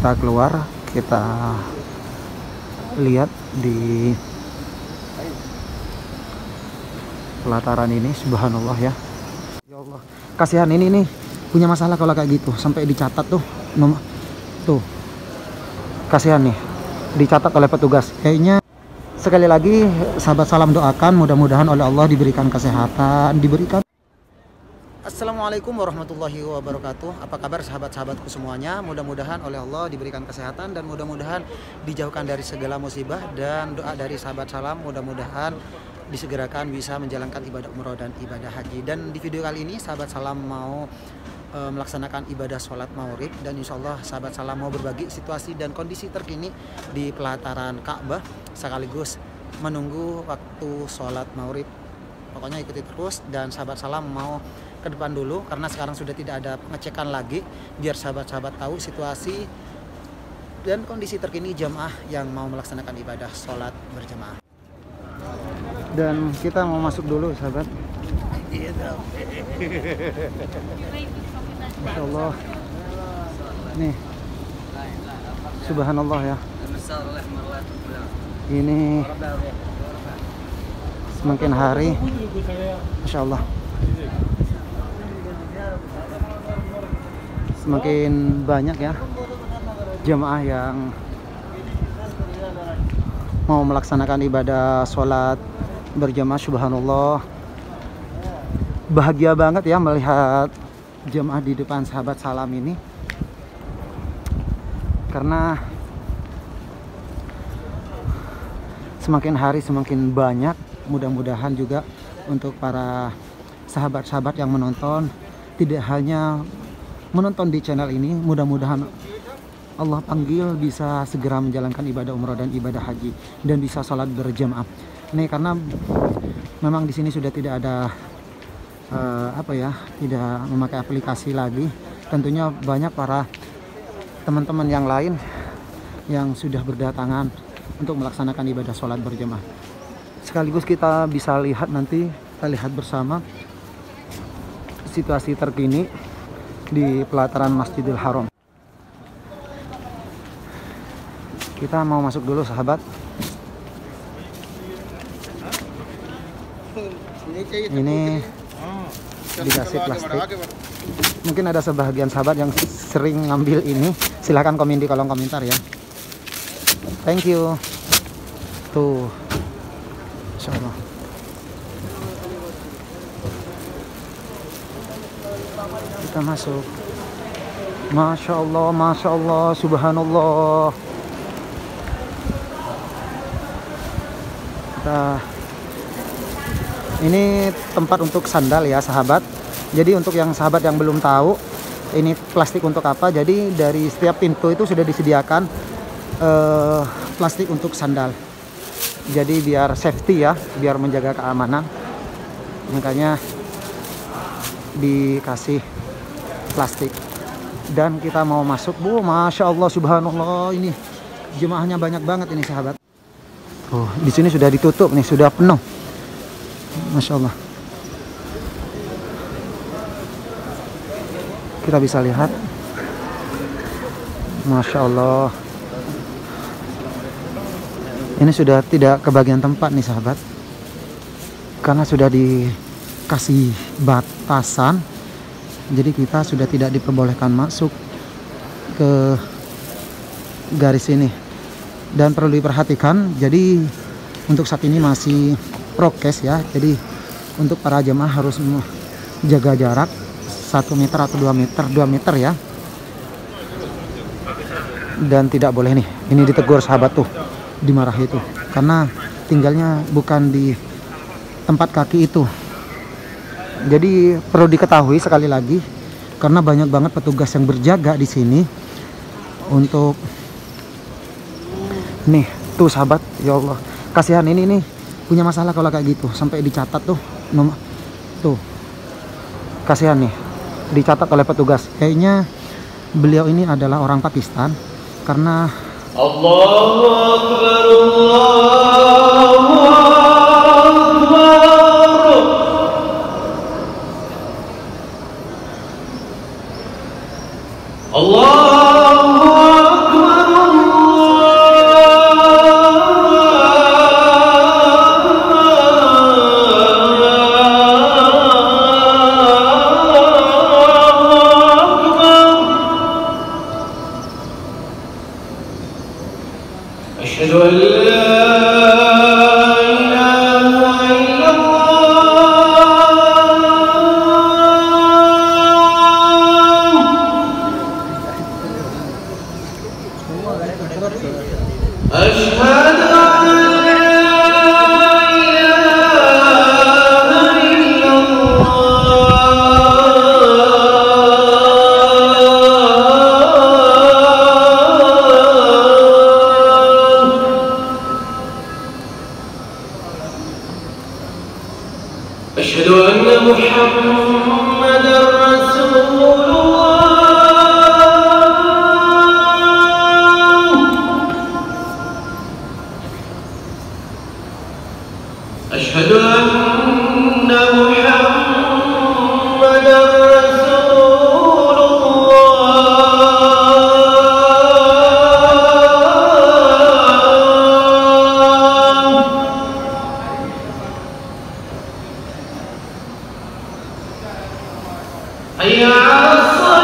kita keluar, kita lihat di pelataran ini. Subhanallah ya. Ya Allah, kasihan ini nih punya masalah kalau kayak gitu sampai dicatat tuh nomor tuh. Kasihan nih, dicatat oleh petugas. Kayaknya sekali lagi sahabat salam doakan mudah-mudahan oleh Allah diberikan kesehatan, diberikan. Assalamualaikum warahmatullahi wabarakatuh. Apa kabar sahabat-sahabatku semuanya? Mudah-mudahan oleh Allah diberikan kesehatan dan mudah-mudahan dijauhkan dari segala musibah, dan doa dari sahabat salam mudah-mudahan disegerakan bisa menjalankan ibadah umroh dan ibadah haji. Dan di video kali ini sahabat salam mau melaksanakan ibadah sholat maghrib, dan insya Allah sahabat salam mau berbagi situasi dan kondisi terkini di pelataran Ka'bah sekaligus menunggu waktu sholat maghrib. Pokoknya ikuti terus, dan sahabat salam mau ke depan dulu karena sekarang sudah tidak ada pengecekan lagi, biar sahabat-sahabat tahu situasi dan kondisi terkini jamaah yang mau melaksanakan ibadah sholat berjamaah. Dan kita mau masuk dulu sahabat. Masya Allah, nih subhanallah ya, ini semakin hari Masya Allah semakin banyak ya jemaah yang mau melaksanakan ibadah sholat berjamaah. Subhanallah, bahagia banget ya melihat jemaah di depan sahabat salam ini, karena semakin hari semakin banyak. Mudah-mudahan juga untuk para sahabat-sahabat yang menonton tidak hanya menonton di channel ini, mudah-mudahan Allah panggil bisa segera menjalankan ibadah umroh dan ibadah haji dan bisa sholat berjamaah. Nih karena memang di sini sudah tidak ada tidak memakai aplikasi lagi. Tentunya banyak para teman-teman yang lain yang sudah berdatangan untuk melaksanakan ibadah sholat berjamaah. Sekaligus kita bisa lihat nanti, kita lihat bersama situasi terkini di pelataran Masjidil Haram. Kita mau masuk dulu sahabat. Ini dikasih plastik. Mungkin ada sebagian sahabat yang sering ngambil ini. Silahkan komen di kolom komentar ya. Thank you. Tuh, Masya Allah. Kita masuk. Masya Allah, Masya Allah, Subhanallah. Ini tempat untuk sandal ya sahabat. Jadi untuk yang sahabat yang belum tahu ini plastik untuk apa, jadi dari setiap pintu itu sudah disediakan plastik untuk sandal. Jadi biar safety ya, biar menjaga keamanan, makanya dikasih plastik. Dan kita mau masuk. Masya Allah, Subhanallah, ini jemaahnya banyak banget ini sahabat. Oh, di sini sudah ditutup nih, sudah penuh. Masya Allah. Kita bisa lihat. Masya Allah. Ini sudah tidak kebagian tempat nih sahabat, karena sudah dikasih batasan. Jadi kita sudah tidak diperbolehkan masuk ke garis ini. Dan perlu diperhatikan, jadi untuk saat ini masih prokes ya. Jadi untuk para jemaah harus jaga jarak 1 meter atau 2 meter ya. Dan tidak boleh nih, ini ditegur sahabat tuh, dimarah itu, karena tinggalnya bukan di tempat kaki itu. Jadi perlu diketahui sekali lagi, karena banyak banget petugas yang berjaga di sini untuk nih tuh sahabat. Ya Allah, kasihan ini nih punya masalah kalau kayak gitu sampai dicatat tuh nomor tuh. Kasihan nih, dicatat oleh petugas. Kayaknya beliau ini adalah orang Pakistan, karena Allahu Akbar, Allahu Akbar. Allahu Akbar. أشهد أن لا إله إلا الله أشهد أشهد أن محمدا رسول الله أشهد أن محمدا رسول الله حي على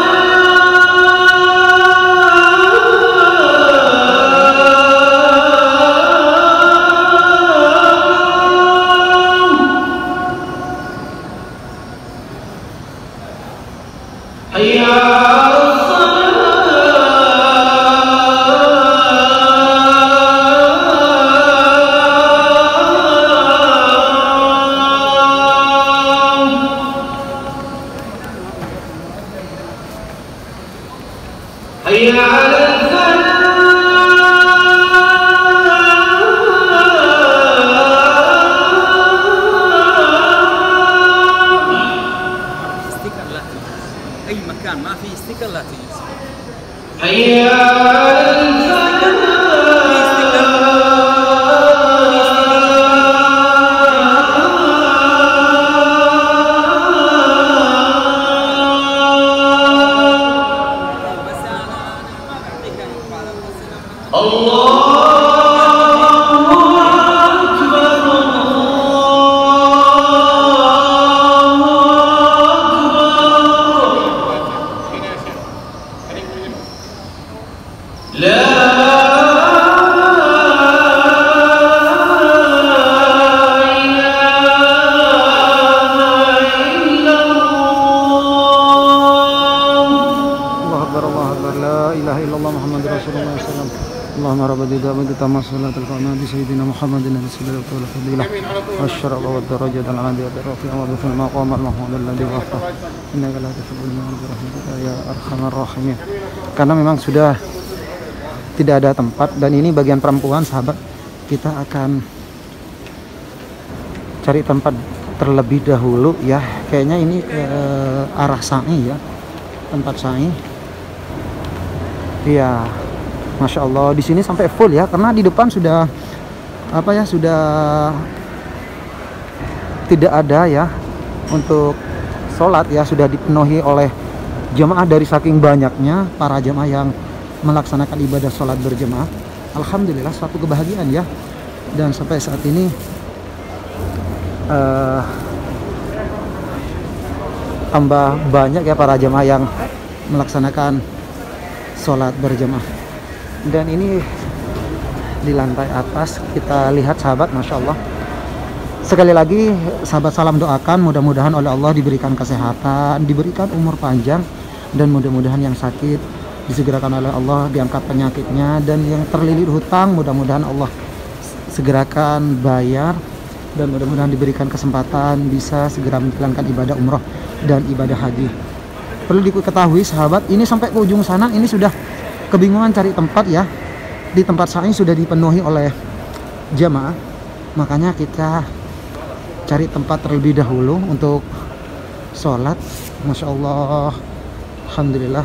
الصلاة حي على الصلاة حي على ستيكر لا تجلس اي مكان ما في ستيكر لا تجلس حي على بس انا ما بعطيك على الله أكبر لا الله أكبر لا إله إلا الله محمد رسول الله صلى الله عليه وسلم اللهم رب دعوة تامة صلاة القائمة بسيدنا محمد الذي لا يطول فضيلة والشرف والدرجة العالية الرفيعة وبث المقام المحمود الذي وفى إنك لا تحب المال برحمتك يا أرحم الراحمين. Karena memang sudah tidak ada tempat dan ini bagian perempuan sahabat, kita akan cari tempat terlebih dahulu ya. Kayaknya ini ke arah sa'i ya, tempat sa'i. Iya, masya Allah di sini sampai full ya, karena di depan sudah apa ya, sudah tidak ada ya untuk sholat ya, sudah dipenuhi oleh jemaah dari saking banyaknya para jemaah yang melaksanakan ibadah sholat berjemaah. Alhamdulillah suatu kebahagiaan ya, dan sampai saat ini tambah banyak ya para jemaah yang melaksanakan sholat berjemaah. Dan ini di lantai atas kita lihat sahabat, masya Allah. Sekali lagi sahabat salam doakan mudah-mudahan oleh Allah diberikan kesehatan, diberikan umur panjang, dan mudah-mudahan yang sakit disegerakan oleh Allah, diangkat penyakitnya, dan yang terlilit hutang mudah-mudahan Allah segerakan bayar, dan mudah-mudahan diberikan kesempatan bisa segera menjalankan ibadah umroh dan ibadah haji. Perlu diketahui sahabat, ini sampai ke ujung sana ini sudah kebingungan cari tempat ya. Di tempat sa'i sudah dipenuhi oleh jamaah, makanya kita cari tempat terlebih dahulu untuk sholat. Masya Allah, alhamdulillah.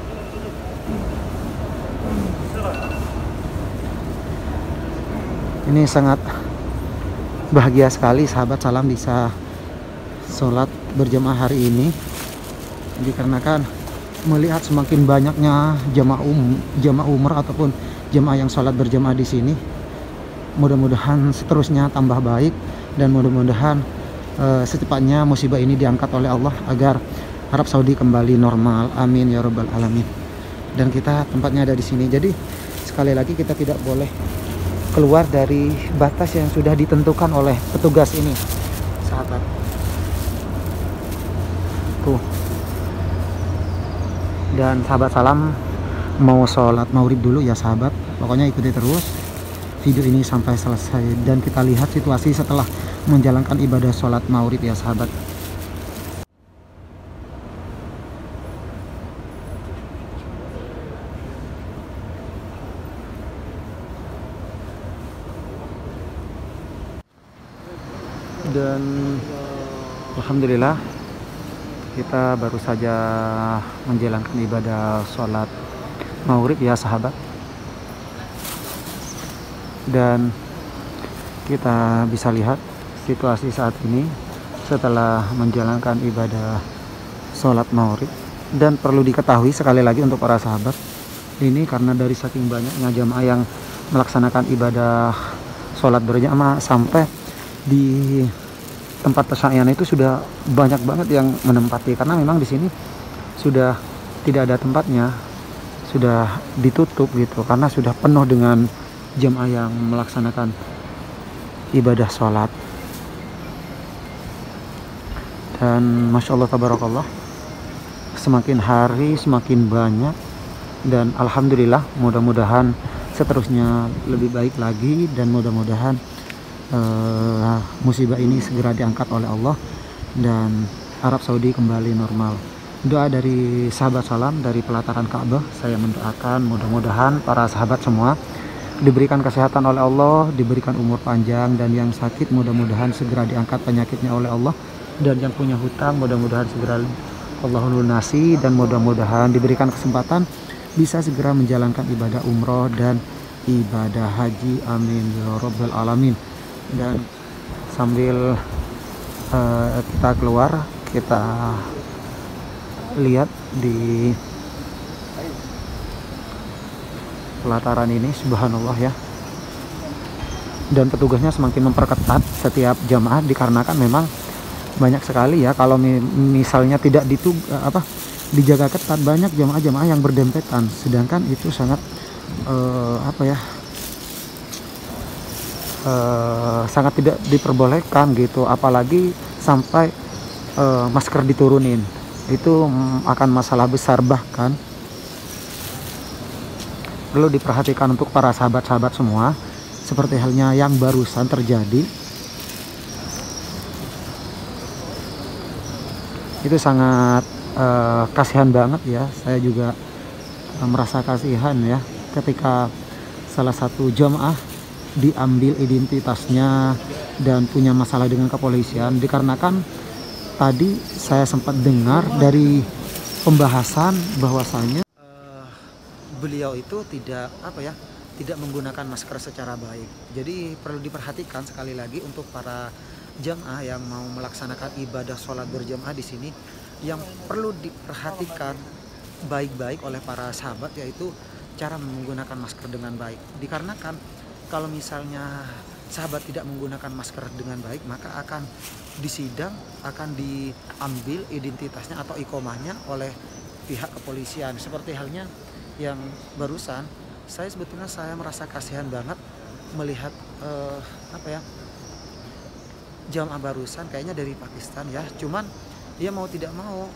Ini sangat bahagia sekali sahabat salam bisa sholat berjamaah hari ini, dikarenakan melihat semakin banyaknya jamaah umrah ataupun jamaah yang sholat berjamaah di sini. Mudah-mudahan seterusnya tambah baik, dan mudah-mudahan secepatnya musibah ini diangkat oleh Allah agar Arab Saudi kembali normal. Amin ya rabbal alamin. Dan kita tempatnya ada di sini. Jadi sekali lagi kita tidak boleh keluar dari batas yang sudah ditentukan oleh petugas ini, sahabat. Tuh. Dan sahabat salam mau sholat maghrib dulu ya sahabat. Pokoknya ikuti terus video ini sampai selesai dan kita lihat situasi setelah menjalankan ibadah sholat maghrib ya sahabat. Dan alhamdulillah kita baru saja menjalankan ibadah sholat maghrib ya sahabat. Dan kita bisa lihat situasi saat ini setelah menjalankan ibadah sholat maghrib. Dan perlu diketahui sekali lagi untuk para sahabat, ini karena dari saking banyaknya jamaah yang melaksanakan ibadah sholat berjamaah sampai di tempat persayaan itu sudah banyak banget yang menempati, karena memang di sini sudah tidak ada tempatnya, sudah ditutup gitu karena sudah penuh dengan jamaah yang melaksanakan ibadah sholat. Dan masya Allah tabarakallah, semakin hari semakin banyak dan alhamdulillah mudah-mudahan seterusnya lebih baik lagi dan mudah-mudahan musibah ini segera diangkat oleh Allah dan Arab Saudi kembali normal. Doa dari sahabat salam dari pelataran Ka'bah, saya mendoakan mudah-mudahan para sahabat semua diberikan kesehatan oleh Allah, diberikan umur panjang, dan yang sakit mudah-mudahan segera diangkat penyakitnya oleh Allah, dan yang punya hutang mudah-mudahan segera Allah lunasi, dan mudah-mudahan diberikan kesempatan bisa segera menjalankan ibadah umroh dan ibadah haji, amin ya rabbal alamin. Dan sambil kita keluar, kita lihat di pelataran ini subhanallah ya, dan petugasnya semakin memperketat setiap jamaah dikarenakan memang banyak sekali ya, kalau misalnya tidak dijaga ketat, banyak jamaah-jamaah yang berdempetan, sedangkan itu sangat sangat tidak diperbolehkan gitu, apalagi sampai masker diturunin, itu akan masalah besar. Bahkan perlu diperhatikan untuk para sahabat-sahabat semua, seperti halnya yang barusan terjadi, itu sangat kasihan banget ya. Saya juga merasa kasihan ya ketika salah satu jamaah diambil identitasnya dan punya masalah dengan kepolisian, dikarenakan tadi saya sempat dengar dari pembahasan bahwasanya beliau itu tidak menggunakan masker secara baik. Jadi perlu diperhatikan sekali lagi untuk para jamaah yang mau melaksanakan ibadah sholat berjamaah di sini, yang perlu diperhatikan baik-baik oleh para sahabat, yaitu cara menggunakan masker dengan baik. Dikarenakan kalau misalnya sahabat tidak menggunakan masker dengan baik, maka akan disidang, akan diambil identitasnya atau iqomahnya oleh pihak kepolisian. Seperti halnya yang barusan, saya sebetulnya merasa kasihan banget melihat jamaah barusan kayaknya dari Pakistan ya, cuman dia mau tidak mau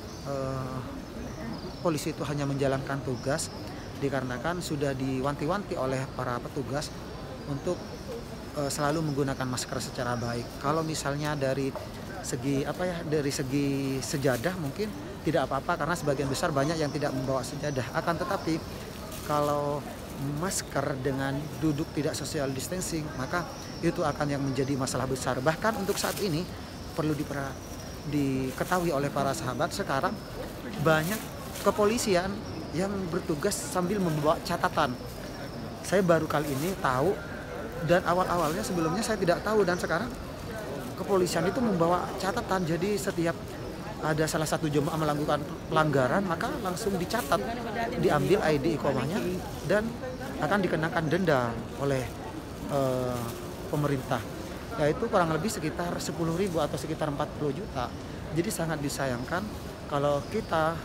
polisi itu hanya menjalankan tugas dikarenakan sudah diwanti-wanti oleh para petugas untuk selalu menggunakan masker secara baik. Kalau misalnya dari segi dari segi sejadah mungkin tidak apa-apa, karena sebagian besar banyak yang tidak membawa sejadah. Akan tetapi kalau masker dengan duduk tidak social distancing, maka itu akan yang menjadi masalah besar. Bahkan untuk saat ini perlu diketahui oleh para sahabat, sekarang banyak kepolisian yang bertugas sambil membawa catatan. Saya baru kali ini tahu, dan awal-awalnya sebelumnya saya tidak tahu, dan sekarang kepolisian itu membawa catatan. Jadi setiap ada salah satu jemaah melakukan pelanggaran, maka langsung dicatat, diambil ID iqomahnya, dan akan dikenakan denda oleh pemerintah, yaitu kurang lebih sekitar 10.000 atau sekitar 40 juta. Jadi sangat disayangkan kalau kita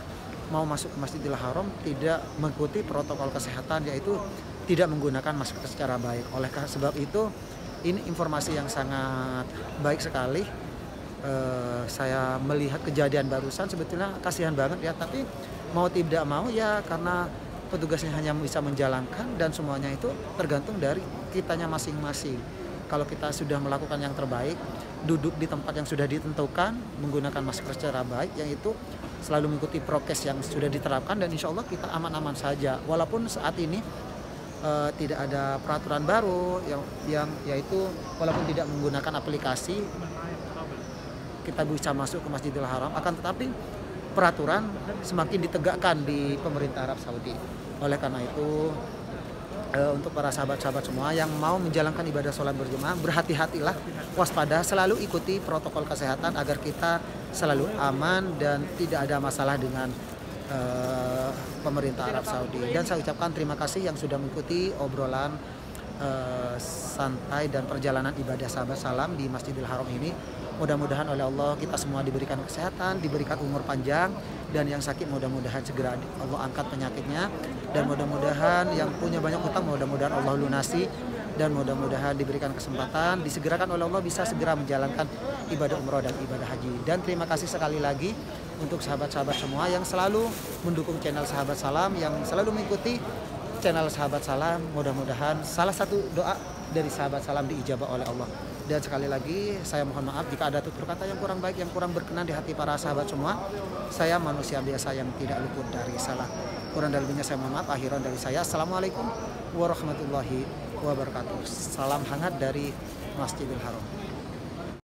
mau masuk ke Masjidil Haram tidak mengikuti protokol kesehatan, yaitu tidak menggunakan masker secara baik. Oleh sebab itu ini informasi yang sangat baik sekali. Saya melihat kejadian barusan sebetulnya kasihan banget ya, tapi mau tidak mau ya karena petugasnya hanya bisa menjalankan dan semuanya itu tergantung dari kitanya masing-masing. Kalau kita sudah melakukan yang terbaik, duduk di tempat yang sudah ditentukan, menggunakan masker secara baik, yang itu selalu mengikuti prokes yang sudah diterapkan, dan insya Allah kita aman-aman saja. Walaupun saat ini tidak ada peraturan baru yang yaitu walaupun tidak menggunakan aplikasi kita bisa masuk ke Masjidil Haram, akan tetapi peraturan semakin ditegakkan di pemerintah Arab Saudi. Oleh karena itu untuk para sahabat-sahabat semua yang mau menjalankan ibadah sholat berjamaah, berhati-hatilah, waspada, selalu ikuti protokol kesehatan agar kita selalu aman dan tidak ada masalah dengan pemerintah Arab Saudi. Dan saya ucapkan terima kasih yang sudah mengikuti obrolan santai dan perjalanan ibadah sahabat salam di Masjidil Haram ini. Mudah-mudahan oleh Allah kita semua diberikan kesehatan, diberikan umur panjang, dan yang sakit mudah-mudahan segera Allah angkat penyakitnya, dan mudah-mudahan yang punya banyak utang mudah-mudahan Allah lunasi, dan mudah-mudahan diberikan kesempatan, disegerakan oleh Allah bisa segera menjalankan ibadah umroh dan ibadah haji. Dan terima kasih sekali lagi untuk sahabat-sahabat semua yang selalu mendukung channel Sahabat Salam, yang selalu mengikuti channel Sahabat Salam. Mudah-mudahan salah satu doa dari Sahabat Salam diijabah oleh Allah. Dan sekali lagi saya mohon maaf jika ada tutur kata yang kurang baik, yang kurang berkenan di hati para sahabat semua. Saya manusia biasa yang tidak luput dari salah. Kurang dan lebihnya saya mohon maaf. Akhiran dari saya, assalamualaikum warahmatullahi wabarakatuh. Salam hangat dari Masjidil Haram.